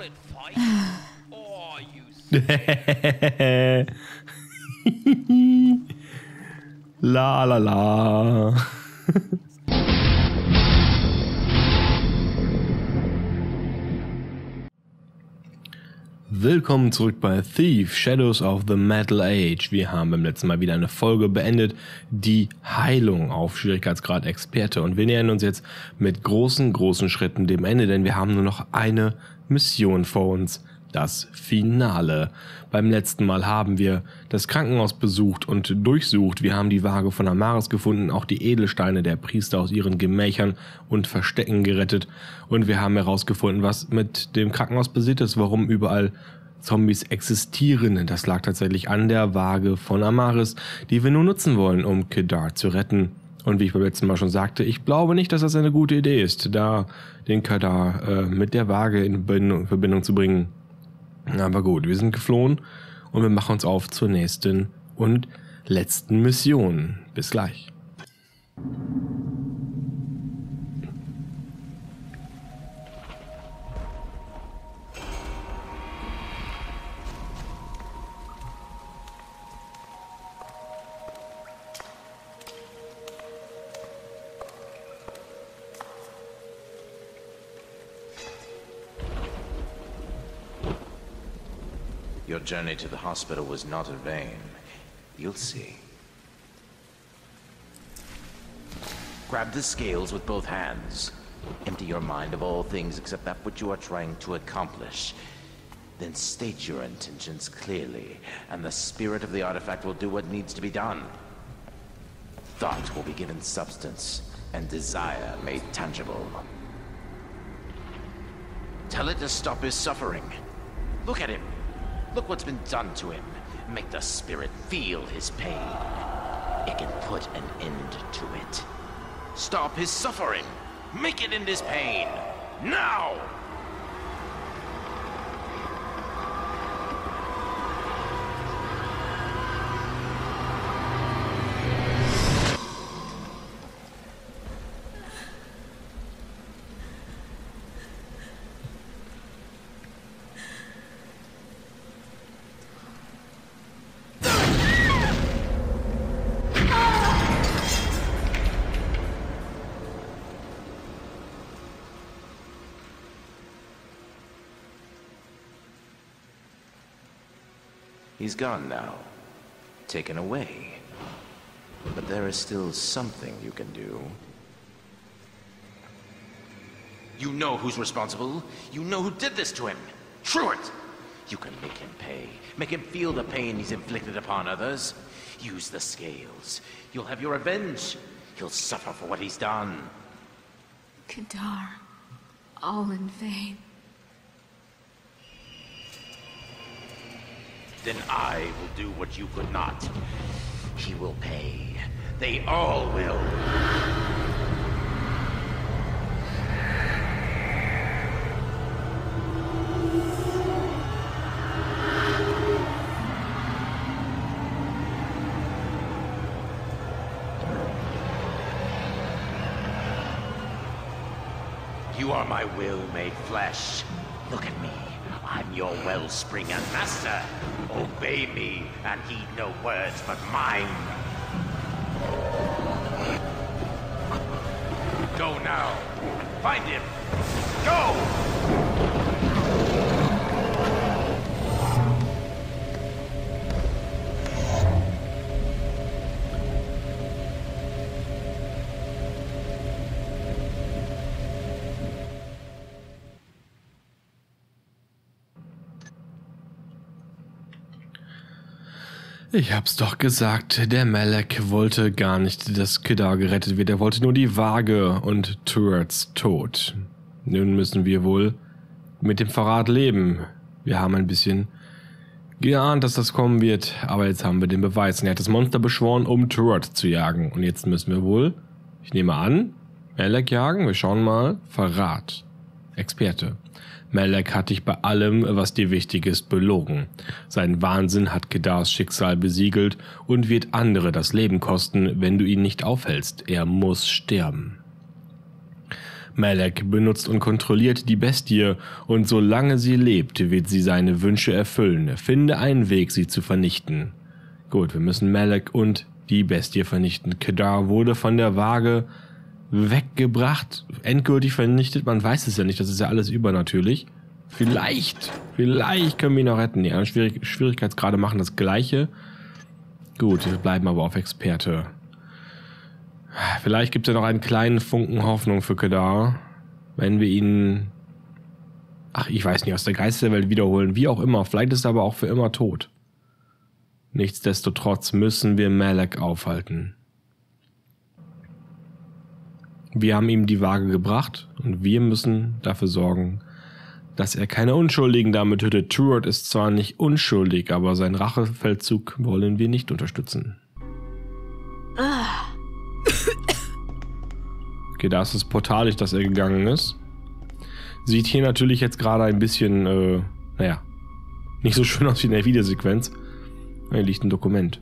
wouldn't fight. Oh, you. La la la. Willkommen zurück bei Thief, Shadows of the Metal Age. Wir haben beim letzten Mal wieder eine Folge beendet, die Heilung auf Schwierigkeitsgrad Experte. Und wir nähern uns jetzt mit großen Schritten dem Ende, denn wir haben nur noch eine Mission vor uns, das Finale. Beim letzten Mal haben wir das Krankenhaus besucht und durchsucht. Wir haben die Waage von Amaris gefunden, auch die Edelsteine der Priester aus ihren Gemächern und Verstecken gerettet. Und wir haben herausgefunden, was mit dem Krankenhaus passiert ist, warum überall Zombies existieren. Das lag tatsächlich an der Waage von Amaris, die wir nur nutzen wollen, um Kedar zu retten. Und wie ich beim letzten Mal schon sagte, ich glaube nicht, dass das eine gute Idee ist, da den Kedar mit der Waage in Verbindung zu bringen. Aber gut, wir sind geflohen und wir machen uns auf zur nächsten und letzten Mission. Bis gleich. Your journey to the hospital was not in vain. You'll see. Grab the scales with both hands. Empty your mind of all things except that which you are trying to accomplish. Then state your intentions clearly, and the spirit of the artifact will do what needs to be done. Thought will be given substance, and desire made tangible. Tell it to stop his suffering. Look at him. Look what's been done to him. Make the spirit feel his pain. It can put an end to it. Stop his suffering. Make it end his pain. Now! He's gone now, taken away. But there is still something you can do. You know who's responsible. You know who did this to him. True it! You can make him pay. Make him feel the pain he's inflicted upon others. Use the scales. You'll have your revenge. He'll suffer for what he's done. Kedar, all in vain. Then I will do what you could not. He will pay. They all will. You are my will made flesh. Look at me. I'm your wellspring and master. Obey me and heed no words but mine. Go now. Find him. Go! Ich hab's doch gesagt, der Malak wollte gar nicht, dass Kedar gerettet wird. Er wollte nur die Waage und Turrets tot. Nun müssen wir wohl mit dem Verrat leben. Wir haben ein bisschen geahnt, dass das kommen wird, aber jetzt haben wir den Beweis. Und er hat das Monster beschworen, um Turret zu jagen. Und jetzt müssen wir wohl, ich nehme an, Malak jagen. Wir schauen mal. Verrat. Experte. Malak hat dich bei allem, was dir wichtig ist, belogen. Sein Wahnsinn hat Kedars Schicksal besiegelt und wird andere das Leben kosten, wenn du ihn nicht aufhältst. Er muss sterben. Malak benutzt und kontrolliert die Bestie und solange sie lebt, wird sie seine Wünsche erfüllen. Finde einen Weg, sie zu vernichten. Gut, wir müssen Malak und die Bestie vernichten. Kadar wurde von der Waage weggebracht, endgültig vernichtet. Man weiß es ja nicht, das ist ja alles übernatürlich. Vielleicht können wir ihn noch retten. Die anderen Schwierigkeitsgrade machen das Gleiche. Gut, wir bleiben aber auf Experte. Vielleicht gibt es ja noch einen kleinen Funken Hoffnung für Kadar, wenn wir ihn, ich weiß nicht, aus der Geisterwelt wiederholen, wie auch immer. Vielleicht ist er aber auch für immer tot. Nichtsdestotrotz müssen wir Malak aufhalten. Wir haben ihm die Waage gebracht und wir müssen dafür sorgen, dass er keine Unschuldigen damit tötet. Truart ist zwar nicht unschuldig, aber seinen Rachefeldzug wollen wir nicht unterstützen. Okay, da ist das Portal, durch das er gegangen ist. Sieht hier natürlich jetzt gerade ein bisschen, nicht so schön aus wie in der Videosequenz. Hier liegt ein Dokument.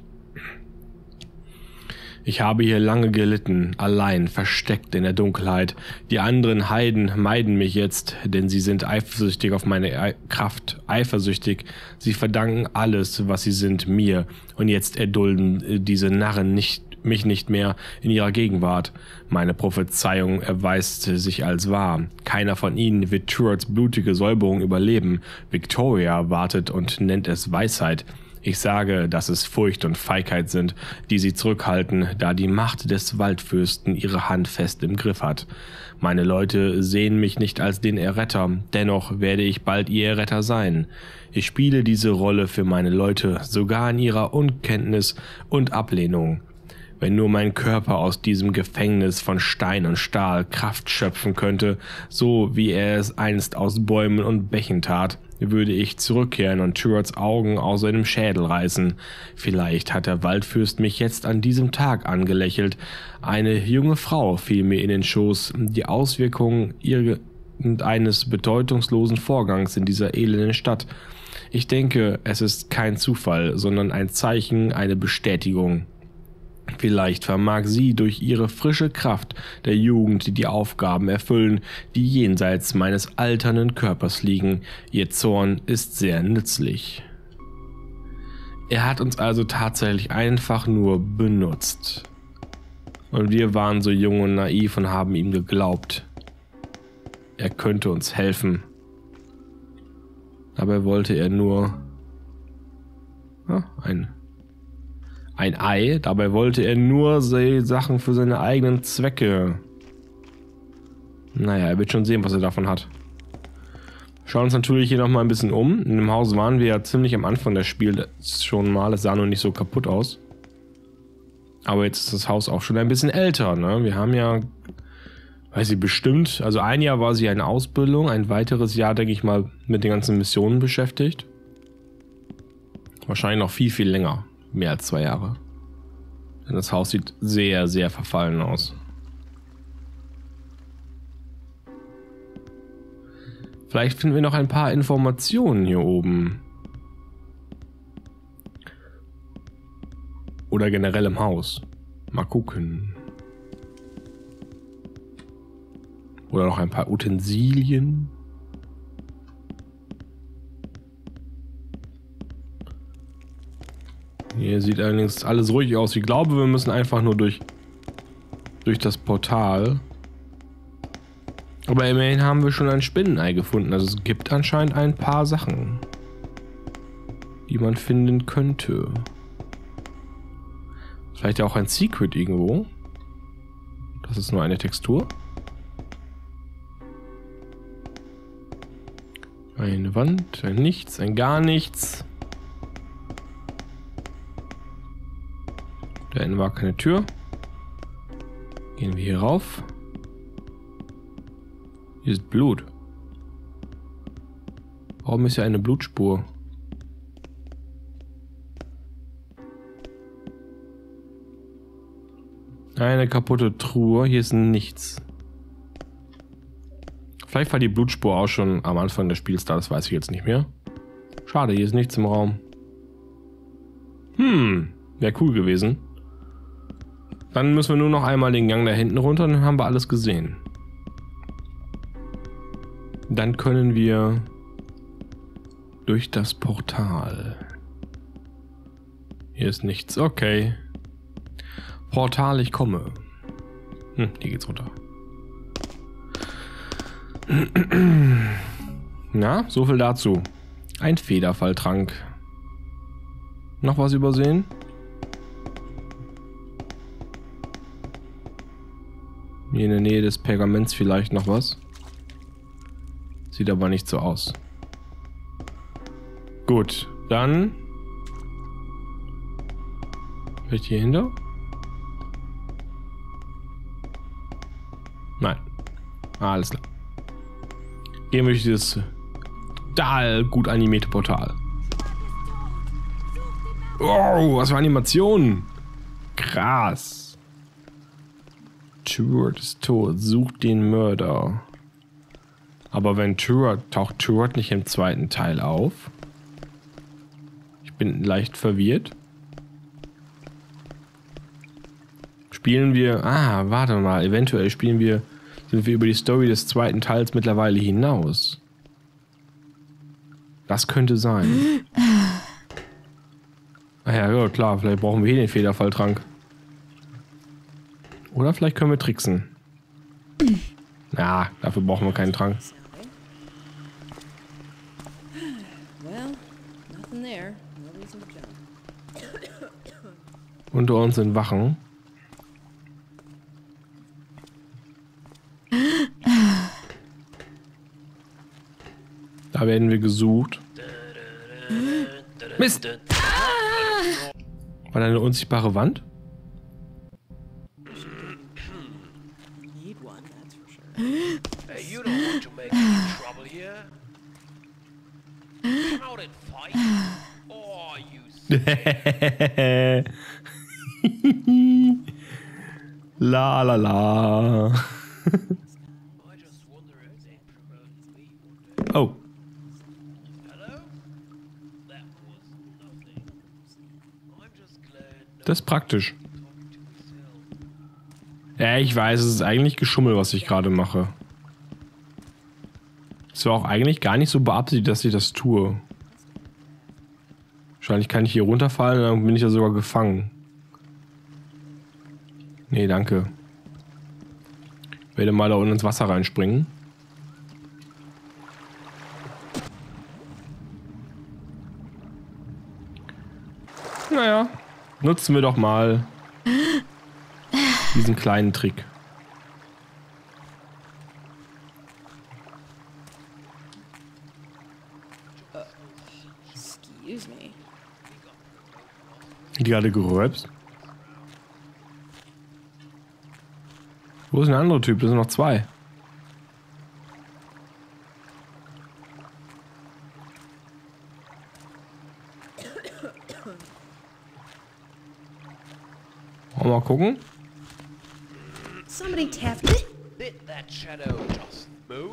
Ich habe hier lange gelitten, allein, versteckt in der Dunkelheit. Die anderen Heiden meiden mich jetzt, denn sie sind eifersüchtig auf meine Kraft. Eifersüchtig. Sie verdanken alles, was sie sind, mir. Und jetzt erdulden diese Narren mich nicht mehr in ihrer Gegenwart. Meine Prophezeiung erweist sich als wahr. Keiner von ihnen wird Truarts blutige Säuberung überleben. Victoria wartet und nennt es Weisheit. Ich sage, dass es Furcht und Feigheit sind, die sie zurückhalten, da die Macht des Waldfürsten ihre Hand fest im Griff hat. Meine Leute sehen mich nicht als den Erretter, dennoch werde ich bald ihr Erretter sein. Ich spiele diese Rolle für meine Leute, sogar in ihrer Unkenntnis und Ablehnung. Wenn nur mein Körper aus diesem Gefängnis von Stein und Stahl Kraft schöpfen könnte, so wie er es einst aus Bäumen und Bächen tat, würde ich zurückkehren und Truarts Augen aus seinem Schädel reißen. Vielleicht hat der Waldfürst mich jetzt an diesem Tag angelächelt. Eine junge Frau fiel mir in den Schoß. Die Auswirkungen irgendeines bedeutungslosen Vorgangs in dieser elenden Stadt. Ich denke, es ist kein Zufall, sondern ein Zeichen, eine Bestätigung. Vielleicht vermag sie durch ihre frische Kraft der Jugend die Aufgaben erfüllen, die jenseits meines alternden Körpers liegen. Ihr Zorn ist sehr nützlich. Er hat uns also tatsächlich einfach nur benutzt. Und wir waren so jung und naiv und haben ihm geglaubt. Er könnte uns helfen. Dabei wollte er nur ein Ei, dabei wollte er nur Sachen für seine eigenen Zwecke. Naja, er wird schon sehen, was er davon hat. Schauen uns natürlich hier nochmal ein bisschen um. In dem Haus waren wir ja ziemlich am Anfang des Spiels schon mal. Es sah noch nicht so kaputt aus. Aber jetzt ist das Haus auch schon ein bisschen älter, ne? Wir haben ja, weiß ich bestimmt, also ein Jahr war sie in Ausbildung, ein weiteres Jahr, denke ich mal, mit den ganzen Missionen beschäftigt. Wahrscheinlich noch viel, viel länger. Mehr als 2 Jahre. Denn das Haus sieht sehr, sehr verfallen aus. Vielleicht finden wir noch ein paar Informationen hier oben. Oder generell im Haus. Mal gucken. Oder noch ein paar Utensilien. Hier sieht allerdings alles ruhig aus. Ich glaube, wir müssen einfach nur durch das Portal. Aber immerhin haben wir schon ein Spinnenei gefunden. Also es gibt anscheinend ein paar Sachen, die man finden könnte. Vielleicht auch ein Secret irgendwo. Das ist nur eine Textur. Eine Wand, ein Nichts, ein gar nichts. Da hinten war keine Tür. Gehen wir hier rauf. Hier ist Blut. Warum ist hier eine Blutspur? Eine kaputte Truhe. Hier ist nichts. Vielleicht war die Blutspur auch schon am Anfang des Spiels da. Das weiß ich jetzt nicht mehr. Schade, hier ist nichts im Raum. Wäre cool gewesen. Dann müssen wir nur noch einmal den Gang da hinten runter und dann haben wir alles gesehen. Dann können wir durch das Portal. Hier ist nichts. Okay. Portal, ich komme. Hier geht's runter. Na, so viel dazu. Ein Federfalltrank. Noch was übersehen? Hier in der Nähe des Pergaments vielleicht noch was. Sieht aber nicht so aus. Gut, dann... Vielleicht hier hinter? Nein. Alles klar. Gehen wir durch dieses total gut animierte Portal. Oh, was für Animationen! Krass. Toward ist tot. Sucht den Mörder. Aber wenn taucht Toward nicht im zweiten Teil auf? Ich bin leicht verwirrt. Spielen wir... Ah, warte mal. Eventuell sind wir über die Story des zweiten Teils mittlerweile hinaus. Das könnte sein. Ah ja, klar. Vielleicht brauchen wir hier den Federfalltrank. Oder vielleicht können wir tricksen. Ja, dafür brauchen wir keinen Trank. Unter uns sind Wachen. Da werden wir gesucht. Mist! War da eine unsichtbare Wand? Hey, you don't want to make any trouble here. Come out and fight. Oh, you. La la la. I just wonder if they promoted me one day. Oh. Hello? That was nothing. I'm just glad Das ist praktisch. talking to myself. Ja, ich weiß, es ist eigentlich Geschummel, was ich gerade mache. Es war auch eigentlich gar nicht so beabsichtigt, dass ich das tue. Wahrscheinlich kann ich hier runterfallen und dann bin ich ja sogar gefangen. Nee, danke. Ich werde mal da unten ins Wasser reinspringen. Naja, nutzen wir doch mal diesen kleinen Trick. Excuse me. Die gerade geröpst. Wo ist ein anderer Typ? Das sind noch zwei. Mal gucken. Somebody tapped it. Did that shadow just move?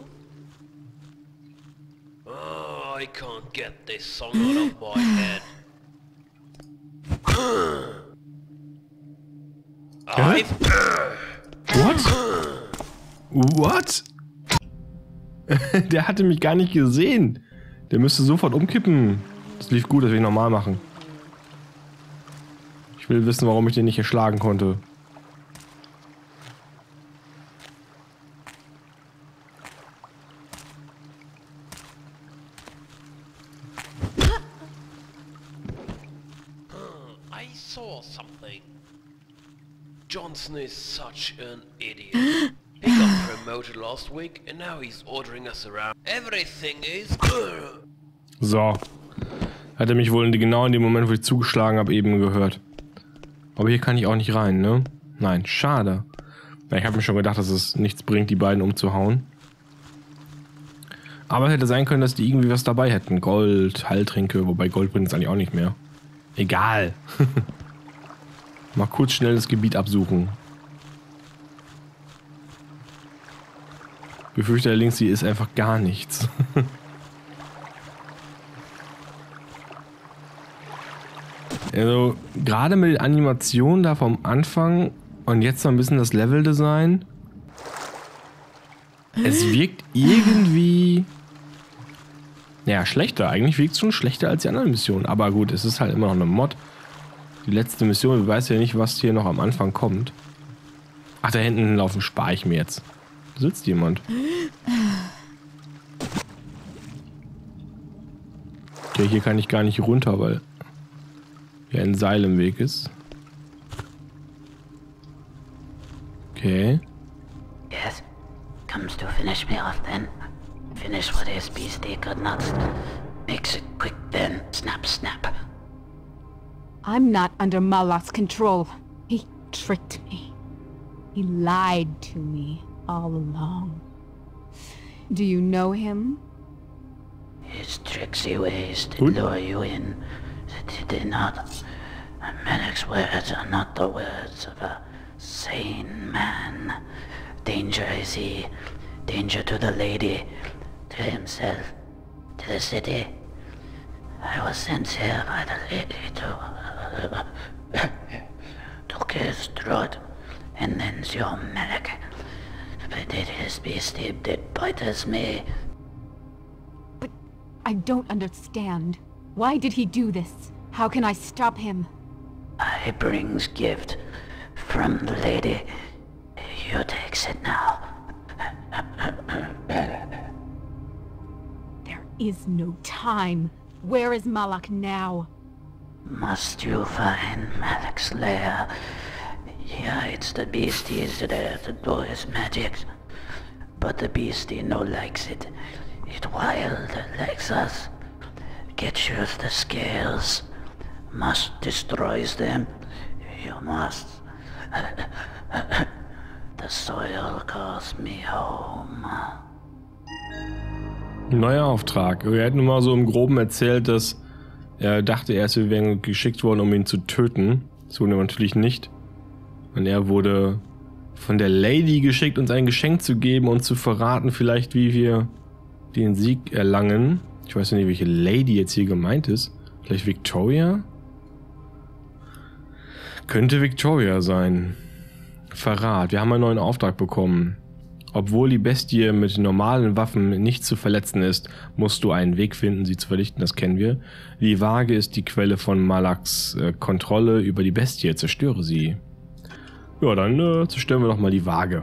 Oh, I can't get this song out of my head. I've... What? Der hatte mich gar nicht gesehen. Der müsste sofort umkippen. Das lief gut, das will ich normal machen. Ich will wissen, warum ich den nicht erschlagen konnte. I saw something. Johnson is such an idiot. He got promoted last week and now he's ordering us around. Everything is... So. Hat er mich wohl genau in dem Moment, wo ich zugeschlagen habe, eben gehört. Aber hier kann ich auch nicht rein, ne? Nein, schade. Ich habe mir schon gedacht, dass es nichts bringt, die beiden umzuhauen. Aber es hätte sein können, dass die irgendwie was dabei hätten. Gold, Heiltränke, wobei Gold bringt es eigentlich auch nicht mehr. Egal. Mal kurz schnell das Gebiet absuchen. Ich befürchte allerdings, hier ist einfach gar nichts. Also, gerade mit den Animationen da vom Anfang und jetzt noch ein bisschen das Leveldesign. Es wirkt irgendwie Ja, schlechter. Eigentlich wiegt es schon schlechter als die anderen Missionen. Aber gut, es ist halt immer noch eine Mod. Die letzte Mission, ich weiß ja nicht, was hier noch am Anfang kommt. Ach, da hinten laufen spare ich mir jetzt. Da sitzt jemand. Okay, hier kann ich gar nicht runter, weil hier ein Seil im Weg ist. Okay. Yes. Comes to finish me off then. Finish what his beastie could not. Makes it quick then. Snap, snap. I'm not under Malak's control. He tricked me. He lied to me all along. Do you know him? His tricksy ways to Good. lure you in. He did not. Malak's words are not the words of a sane man. Danger is he. Danger to the lady, to himself, to the city. I was sent here by the lady to kiss throat, and then your Malak. But did his beastie did bite as me. But I don't understand. Why did he do this? How can I stop him? I brings gift from the lady. You takes it now. There is no time. Where is Malak now? Must you find Malak's lair? He hides the beasties there to do his magic. But the beastie no likes it. It wild likes us. Get you the scales. Must destroys them. You must. The soil calls me home. Neuer Auftrag. Er hat nur mal so im Groben erzählt, dass er dachte erst, wir wären geschickt worden, um ihn zu töten. So natürlich nicht. Und er wurde von der Lady geschickt, uns ein Geschenk zu geben und zu verraten, vielleicht wie wir den Sieg erlangen. Ich weiß nicht, welche Lady jetzt hier gemeint ist. Vielleicht Victoria? Könnte Victoria sein. Verrat. Wir haben einen neuen Auftrag bekommen. Obwohl die Bestie mit normalen Waffen nicht zu verletzen ist, musst du einen Weg finden, sie zu vernichten, das kennen wir. Die Waage ist die Quelle von Malaks Kontrolle über die Bestie. Zerstöre sie. Ja, dann zerstören wir doch mal die Waage.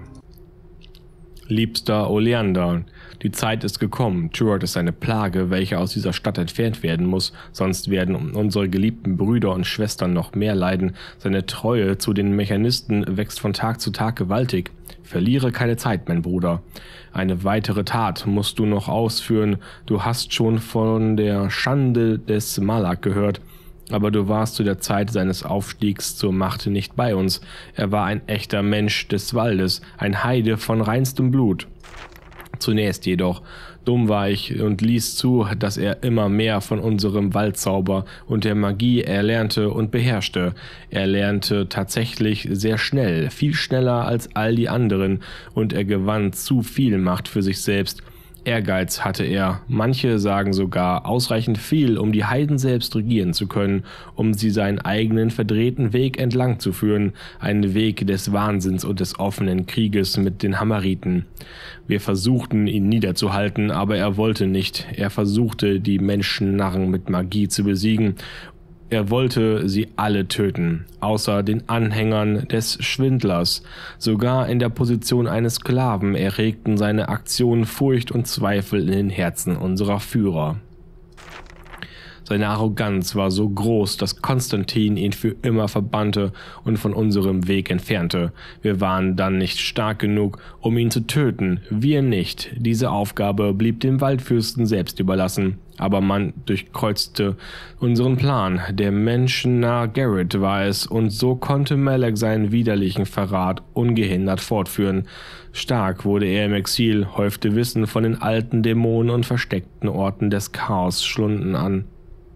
Liebster Oleander, die Zeit ist gekommen. Turok ist eine Plage, welche aus dieser Stadt entfernt werden muss, sonst werden unsere geliebten Brüder und Schwestern noch mehr leiden. Seine Treue zu den Mechanisten wächst von Tag zu Tag gewaltig. Verliere keine Zeit, mein Bruder. Eine weitere Tat musst du noch ausführen. Du hast schon von der Schande des Malak gehört. Aber du warst zu der Zeit seines Aufstiegs zur Macht nicht bei uns. Er war ein echter Mensch des Waldes, ein Heide von reinstem Blut. Zunächst jedoch, dumm war ich und ließ zu, dass er immer mehr von unserem Waldzauber und der Magie erlernte und beherrschte. Er lernte tatsächlich sehr schnell, viel schneller als all die anderen, und er gewann zu viel Macht für sich selbst. Ehrgeiz hatte er, manche sagen sogar ausreichend viel, um die Heiden selbst regieren zu können, um sie seinen eigenen verdrehten Weg entlang zu führen, einen Weg des Wahnsinns und des offenen Krieges mit den Hammeriten. Wir versuchten, ihn niederzuhalten, aber er wollte nicht. Er versuchte, die Menschennarren mit Magie zu besiegen. Er wollte sie alle töten, außer den Anhängern des Schwindlers. Sogar in der Position eines Sklaven erregten seine Aktionen Furcht und Zweifel in den Herzen unserer Führer. Seine Arroganz war so groß, dass Konstantin ihn für immer verbannte und von unserem Weg entfernte. Wir waren dann nicht stark genug, um ihn zu töten. Wir nicht. Diese Aufgabe blieb dem Waldfürsten selbst überlassen. Aber man durchkreuzte unseren Plan. Der Menschennarr Garrett war es, und so konnte Malak seinen widerlichen Verrat ungehindert fortführen. Stark wurde er im Exil, häufte Wissen von den alten Dämonen und versteckten Orten des Chaos Schlunden an.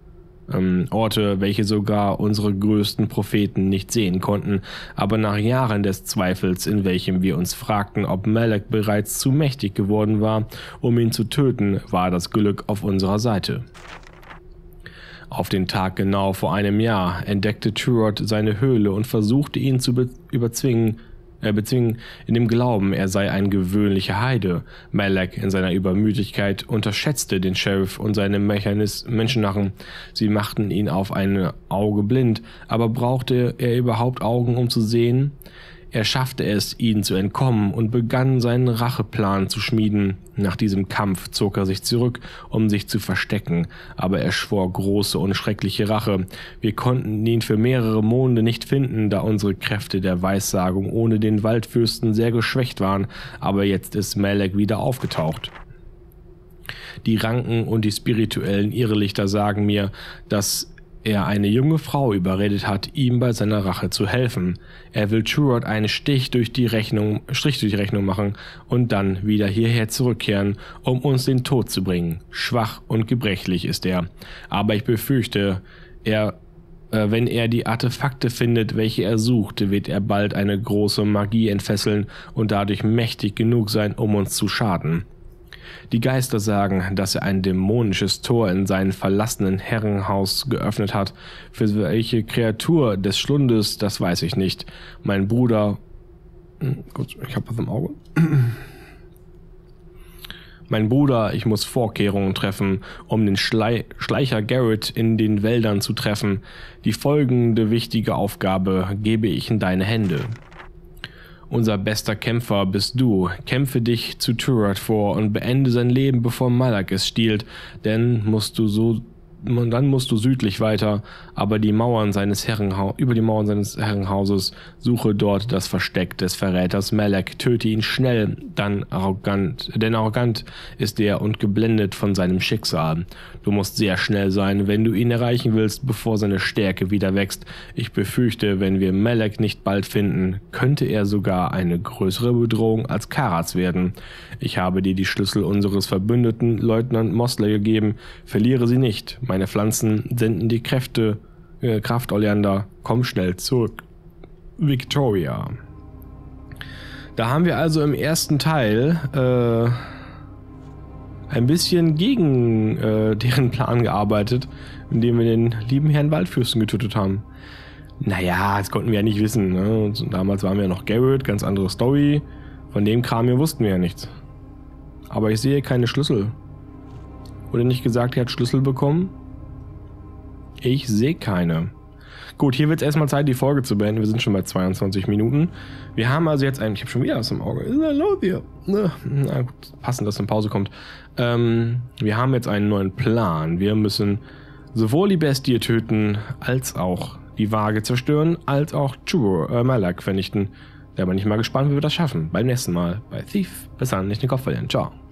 Orte, welche sogar unsere größten Propheten nicht sehen konnten, aber nach Jahren des Zweifels, in welchem wir uns fragten, ob Malak bereits zu mächtig geworden war, um ihn zu töten, war das Glück auf unserer Seite. Auf den Tag genau vor einem Jahr entdeckte Turok seine Höhle und versuchte ihn zu überzwingen, bezwingen in dem Glauben, er sei ein gewöhnlicher Heide. Malak in seiner Übermütigkeit unterschätzte den Sheriff und seine Menschennarren. Sie machten ihn auf ein Auge blind, aber brauchte er überhaupt Augen, um zu sehen? Er schaffte es, ihnen zu entkommen und begann seinen Racheplan zu schmieden. Nach diesem Kampf zog er sich zurück, um sich zu verstecken, aber er schwor große und schreckliche Rache. Wir konnten ihn für mehrere Monde nicht finden, da unsere Kräfte der Weissagung ohne den Waldfürsten sehr geschwächt waren, aber jetzt ist Malak wieder aufgetaucht. Die Ranken und die spirituellen Irrlichter sagen mir, dass er eine junge Frau überredet hat, ihm bei seiner Rache zu helfen. Er will Turod einen Strich durch die Rechnung machen und dann wieder hierher zurückkehren, um uns den Tod zu bringen. Schwach und gebrechlich ist er. Aber ich befürchte, wenn er die Artefakte findet, welche er sucht, wird er bald eine große Magie entfesseln und dadurch mächtig genug sein, um uns zu schaden. Die Geister sagen, dass er ein dämonisches Tor in seinem verlassenen Herrenhaus geöffnet hat. Für welche Kreatur des Schlundes, das weiß ich nicht. Mein Bruder... Gut, ich habe was im Auge. Mein Bruder, ich muss Vorkehrungen treffen, um den Schleicher Garrett in den Wäldern zu treffen. Die folgende wichtige Aufgabe gebe ich in deine Hände. Unser bester Kämpfer bist du. Kämpfe dich zu Turod vor und beende sein Leben, bevor Malak es stiehlt. Dann musst du südlich weiter, aber über die Mauern seines Herrenhauses suche dort das Versteck des Verräters Malak. Töte ihn schnell, denn arrogant ist er und geblendet von seinem Schicksal. Du musst sehr schnell sein, wenn du ihn erreichen willst, bevor seine Stärke wieder wächst. Ich befürchte, wenn wir Malak nicht bald finden, könnte er sogar eine größere Bedrohung als Karaz werden. Ich habe dir die Schlüssel unseres Verbündeten, Leutnant Mosley, gegeben. Verliere sie nicht. Meine Pflanzen senden die Kraft, Oleander. Komm schnell zurück. Victoria. Da haben wir also im ersten Teil ein bisschen gegen deren Plan gearbeitet, indem wir den lieben Herrn Waldfürsten getötet haben. Naja, das konnten wir ja nicht wissen. Ne? Und damals waren wir ja noch Garrett, ganz andere Story. Von dem Kram hier wussten wir ja nichts. Aber ich sehe keine Schlüssel. Wurde nicht gesagt, er hat Schlüssel bekommen? Ich sehe keine. Gut, hier wird es erstmal Zeit, die Folge zu beenden. Wir sind schon bei 22 Minuten. Wir haben also jetzt ich habe schon wieder was im Auge. Na gut, passend, dass eine Pause kommt. Wir haben jetzt einen neuen Plan. Wir müssen sowohl die Bestie töten, als auch die Waage zerstören, als auch Malak vernichten. Da bin ich mal gespannt, wie wir das schaffen. Beim nächsten Mal bei Thief. Bis dann, nicht den Kopf verlieren. Ciao.